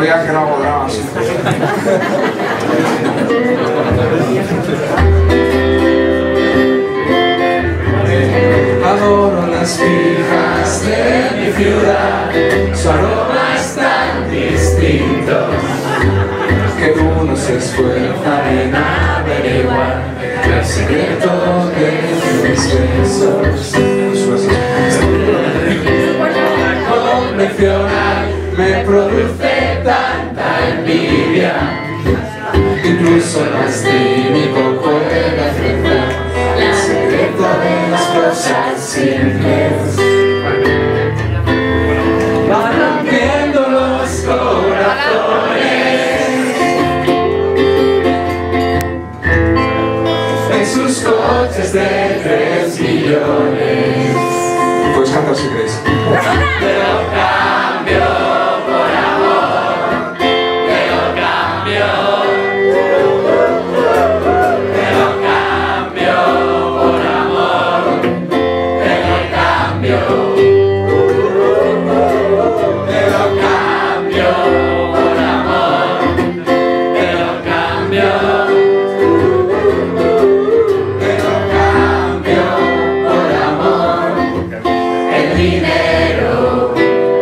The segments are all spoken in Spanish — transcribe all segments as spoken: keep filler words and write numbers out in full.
digas que no hago dramas. Adoro las fijas de mi ciudad, su aroma es tan distinto que uno se esfuerza en averiguar el secreto de mis besos. La convencional me produce tanta envidia, incluso el más cínico puede aceptar el secreto de las cosas simples. Van rompiendo los corazones en sus coches de tres millones. Puedes cantar si queréis. Pero cambio por amor, pero cambio, pero cambio por amor, pero cambio, pero cambio por amor, pero cambio, pero cambio por amor, el dinero.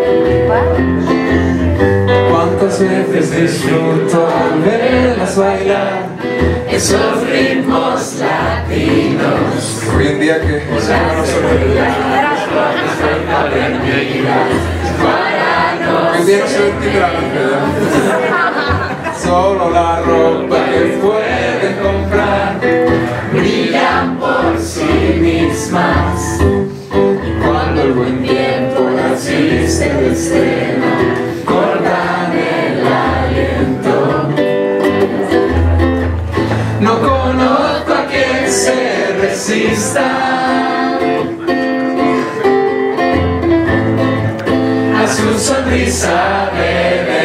¿Cuántas veces disfruto al verlas bailar esos ritmos latinos? Hoy en día que no se Hoy en día no se entiende la canción. Solo la ropa que pueden comprar brillan por sí mismas, y cuando el buen tiempo las viste de estreno cortan el aliento. No conozco a quien se resista a su sonrisa de